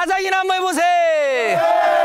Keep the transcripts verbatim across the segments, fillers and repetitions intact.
가장이나 한번 해보세요.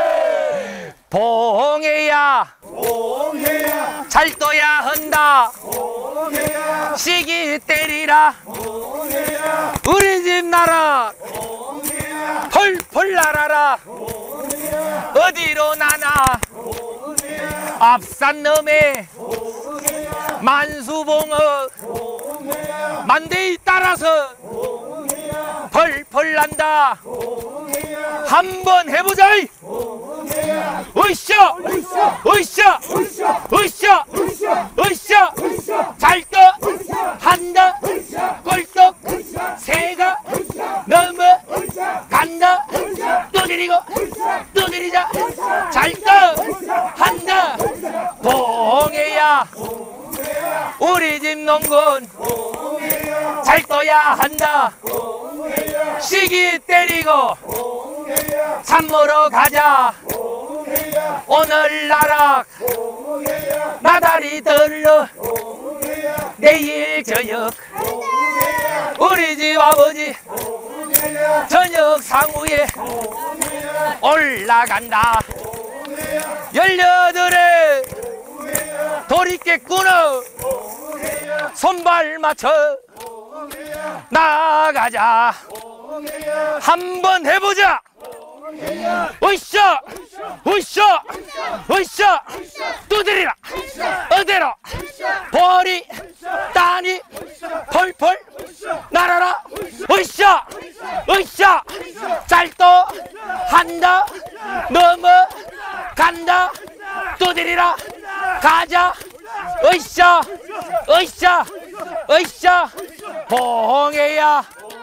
봉해야 봉해야 잘 떠야 한다. 봉해야 시기 때리라. 봉해야 우리 집 나라 봉해야 펄펄 날아라. 봉해야 어디로 나나 봉해야 앞산 넘에 봉해야 만수봉어 봉해야 만대에 따라서 봉해야 펄펄 난다. 봉해야 한번 해보자. 봉해야 으쌰 으쌰 으쌰 으쌰 으쌰 으쌰 으쌰 으쌰 잘떠 으쌰 한다 으쌰 꼴떡 으쌰 새가 으쌰 넘어 으쌰 간다 으쌰 또 내리고 으쌰 또 내리자 으쌰 잘떠 한다. 봉해야 봉해야 우리 집 농군 봉해야 잘 떠야 한다. 봉해야 시기 때리고 봉해야 산 먹으러 가자. 봉해야 오늘 나락 봉해야 나다리 들러 봉해야 내일 저녁 봉해야 우리 집 아버지 봉해야 저녁 상우에 봉해야 올라간다. 봉해야 열여덟에 봉해야 도리깨꾸너 봉해야 손발 맞춰 봉해야 나가자. 봉해야 한번 해보자. 봉해야 으쌰 으쌰 으쌰 두드리라. 어디로 벌이 따니 펄펄 날아라. 으쌰 으쌰 잘또 한다 넘어 간다 두드리라. 가자. 으쌰 으쌰 으쌰 봉해야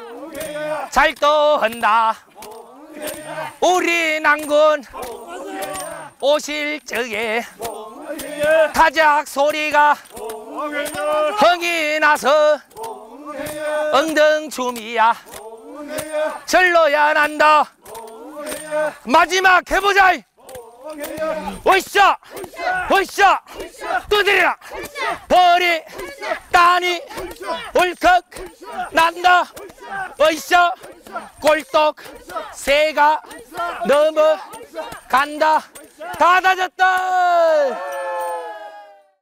잘또 한다. 우리 난군 오실 적에 타작 소리가 흥이 나서 엉덩춤이야 절로야 난다. 마지막 해보자. 으쌰 으쌰 두드리라. 벌이 따니 울컥 난다. 으쌰 꼴떡 새가 넘어 간다. 다 다졌다.